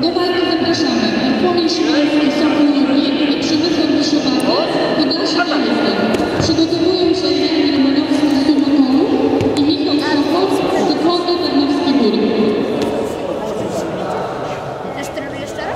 Do walki zapraszamy Płomień Szymański, Sokół Lublin i Przemysław Wyszowaty, Podlasie Białystok. Przygotowują się Emil Romanowski z Sumokoru i Michał Sokol z Taekwondo Tarnowski Gór. Też trenujesz teraz?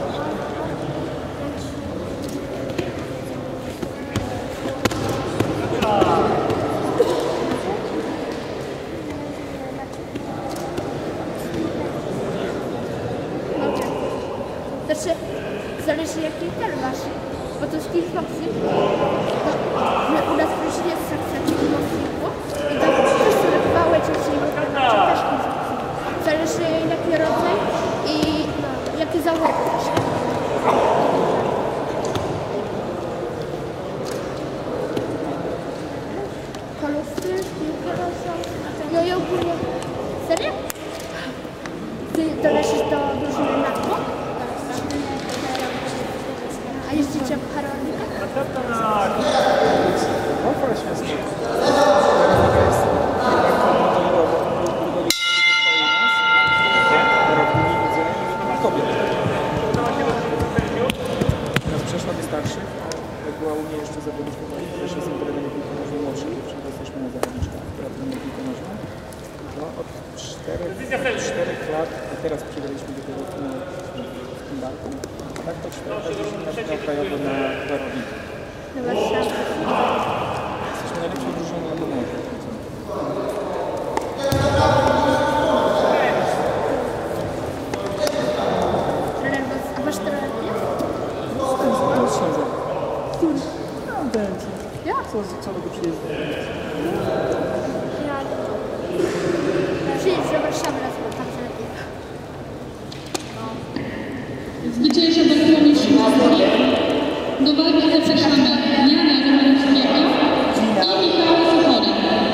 Znaczy, zależy jaki cel masz, bo to jest kickboxing. U nas w Ryżynie jest sekcja kickboxingu i tam wszyscy pałeczek, czyli też kickboxing. Zależy jaki rodzaj i jakie zawody też. Kolosy, piłkę nożną, jojo ogólnie. Serio? Ty należysz do drużyny NATO? A jeździcie w Karolina? Teraz przeszła do starszych, jak była u mnie jeszcze zawodniczka, też jestem trenerem piłki nożnej młodszej, dziewczynka jesteśmy na zawodniczkę, która trenuje piłkę nożną. No, od 4 lat, a teraz przydaliśmy do tego w tym barku. Tak, to 4 krajowo na Warowniku. Jesteśmy najlepszą drużyną na morzu. A masz trener? No, będzie. Jak? Co do przyjeżdża? Przyjedź do Warszawy raz, bo tam lepiej. Zwycięża do Płomień Szymański. Do walki zapraszamy Jana Romanowskiego i Michała Sokola.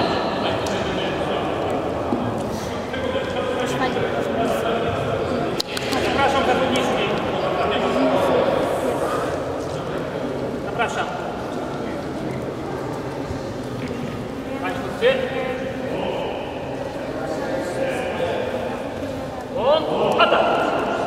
Zapraszam zawodniczki. Zapraszam. Państwo trzy. O, atak.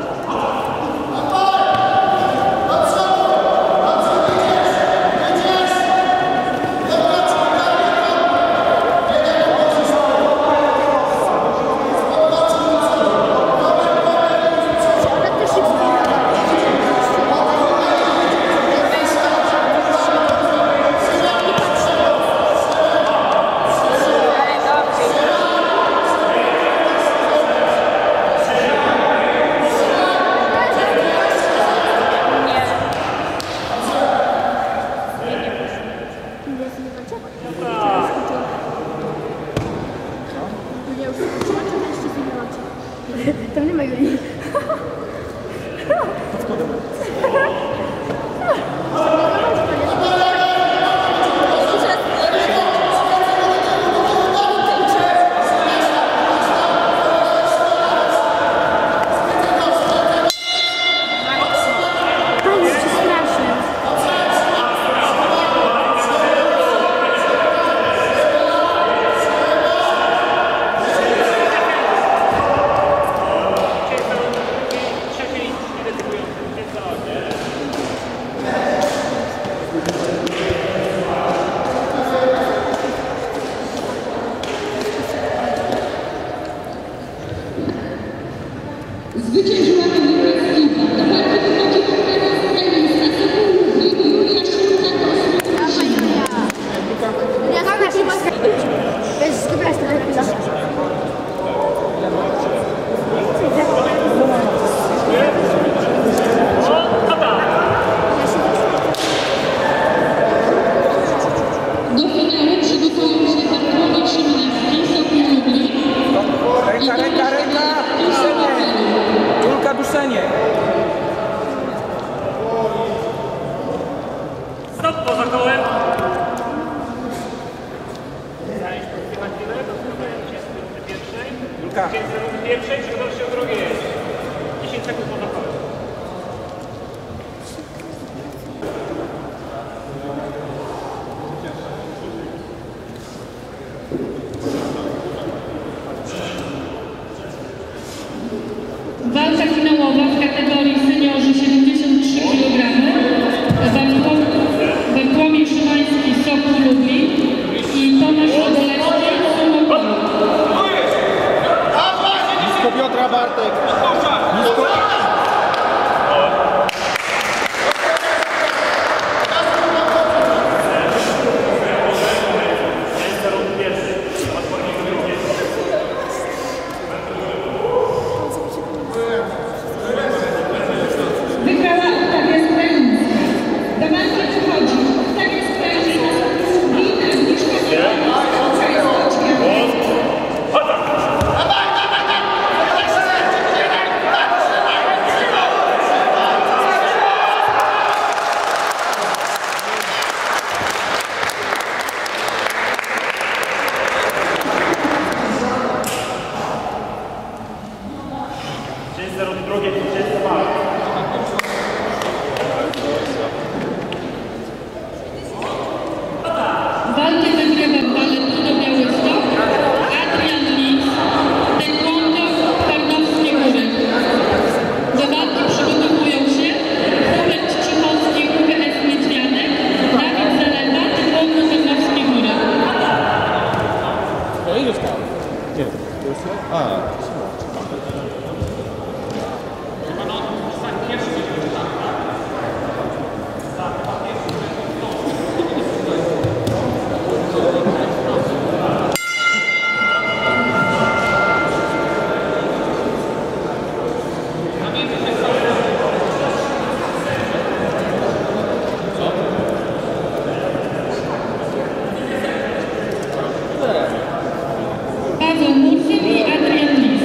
Tam nie ma Julii. Zwyciężyła Dominika Skiba. Do walki wychodziła teraz Emil z Sokół Lublin i Julia Szymka z Do finału przygotują się Płomień Szymański, Sokół Lublin. Ręka! Duszenie! Julka, duszenie! Stop poza kołem. Zajęć pozycję na chwilę. Rozpoczynamy się z rundy pierwszej. Julka! Z rundy pierwszej przygotować się do drugiej. 10 sekund poza kołem. Walka finałowa w Walkę wygrywa Baletudo Białystok, Adrian Lis, Taekwondo Tarnowskie Góry. Do walki przygotowują się Hubert Cichowski, UKS Niedźwiadek, Dawid Zalewa, Taekwondo Tarnowskie Góry. No i już tam. Nie, to jest... Paweł Murzyn i Adrian Lis.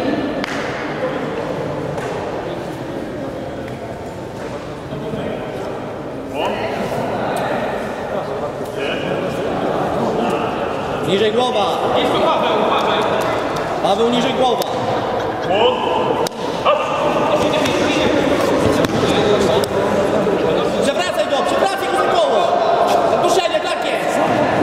Niżej głowa. Paweł, niżej głowa. Przewracaj go za głową. Puszczenie, tak jest.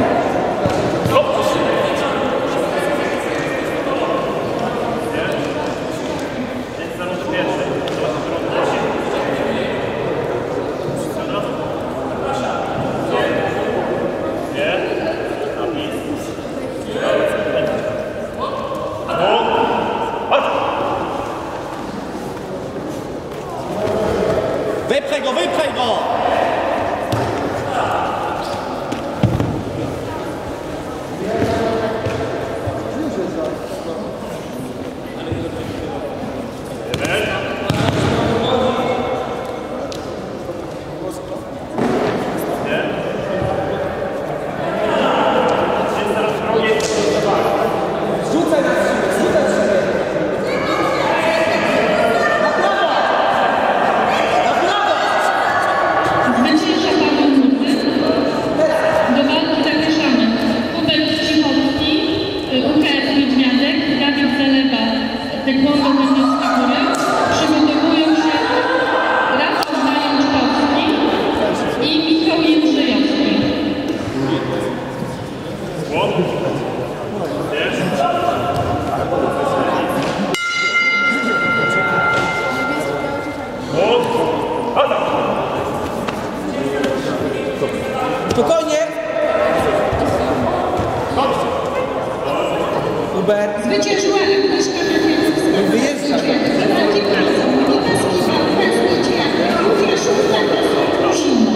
Wypchaj go, wypchaj go! Zwycięża Paweł Murzyn. Do walki zapraszamy Hubert Cichowski, UKS Niedźwiadek, Dawid Zalewa, Taekwondo Tarnowskie Góry. Przygotowują się Rafał Zajączkowski i Michał Jędrzejowski. Spokojnie! Hubert, Zwyciężyła Agnieszka Makiewicz. wyjeżdżaj! Taki palcem, niebieski UKS Niedźwiadek, Łukaszów Zimno.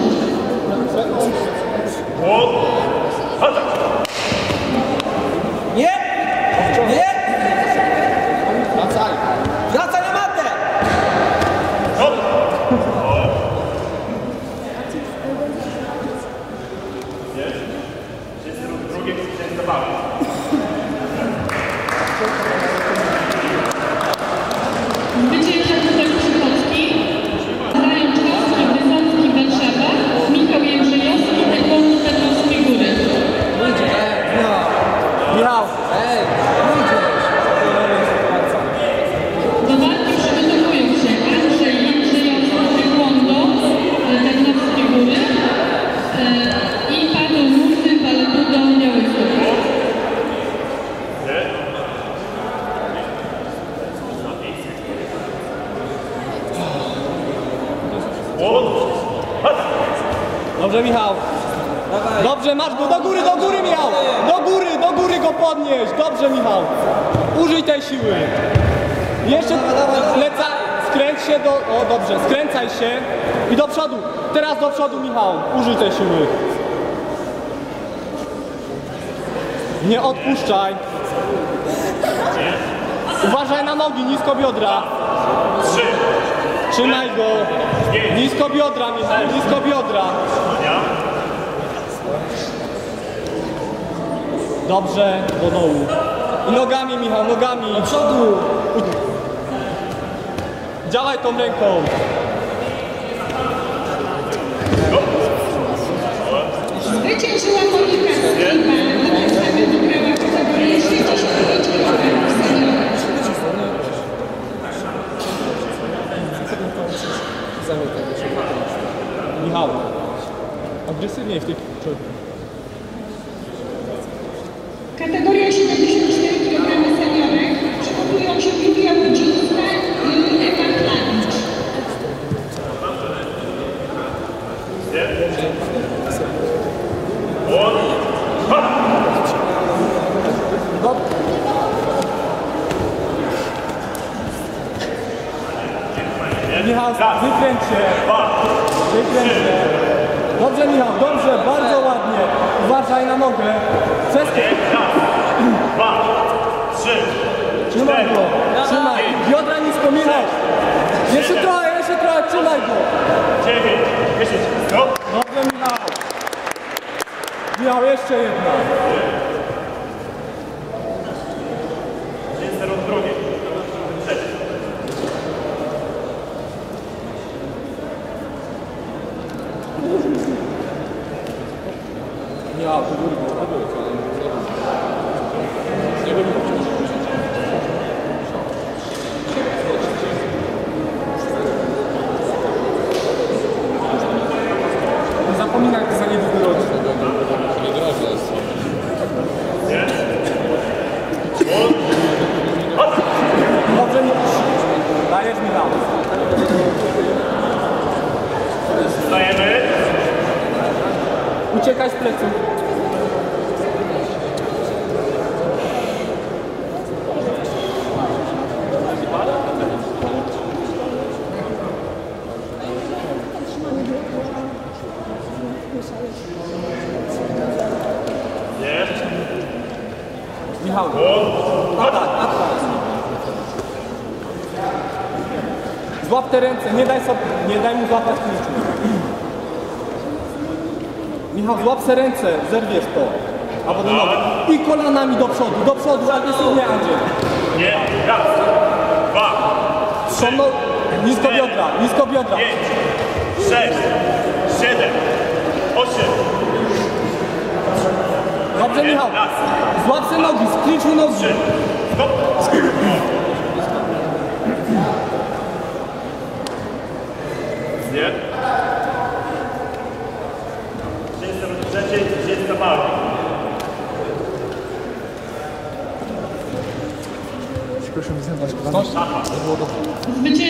Nie! Nie! Wracaj! Wracaj na matę! Zwycięża Hubert Cichowski, Zajączkowski, Wysocki, Warszawa, Michał Jędrzejowski, Taekwondo Tarnowskie Góry. Michał! Ej! Do walki przygotowują się Andrzej Jędrzejowski, Taekwondo Tarnowskie Góry i Paweł Murzyn, Baletudo Białystok. Dobrze, Michał! Dobrze, masz go! Do góry, Michał! Do góry go podnieś! Dobrze, Michał! Użyj tej siły! Jeszcze leca, skręć się do... O, dobrze, skręcaj się i do przodu! Teraz do przodu, Michał! Użyj tej siły! Nie odpuszczaj! Uważaj na nogi, nisko biodra! Trzymaj go! Nisko biodra, Michał, nisko biodra! Dobrze, do dołu. I nogami, Michał, nogami. Do przodu. Działaj tą ręką. Zwyciężyła Monika Skiba, następnie wygrała kategorię 65 kg seniora. Zamykaj, jeszcze Michał, agresywniej w tych czołgach. Kategoria 74 kg seniorek przygotowują się Julia Łudzińska i Ewa Klanc. Michał, wykręć się. Wykręć się. Dobrze Michał, dobrze, bardzo ładnie. Uważaj na nogę. Przeskocz. Raz, dwa, trzy, Trzymaj go. Trzymaj. Biodra nisko, Michał. Jeszcze trochę, trzymaj go. 9, 10, stop. Dobrze Michał. Michał, jeszcze jedna. Jest teraz drugie. Michał, to góry. Nie zapominaj, to za niedługo rocznie. Dobrze, dajesz Michał. Stajemy. Uciekaj z pleców. Jest. Michał. Atak. Złap te ręce, nie daj mu złapać kluczu. Michał, złap se ręce, zerwiesz to. Albo do nogi. I kolanami do przodu, agresywnie Andrzej. Nie. Raz, dwa, Szomno, nisko biodra. 5, 6, 7, 8. Dobrze Michał, złap se nogi, skliczuj nogi. Stop. Nie. Jest trzecie, jest na mały. Proszę mi zadać pytanie. Zwycięzcą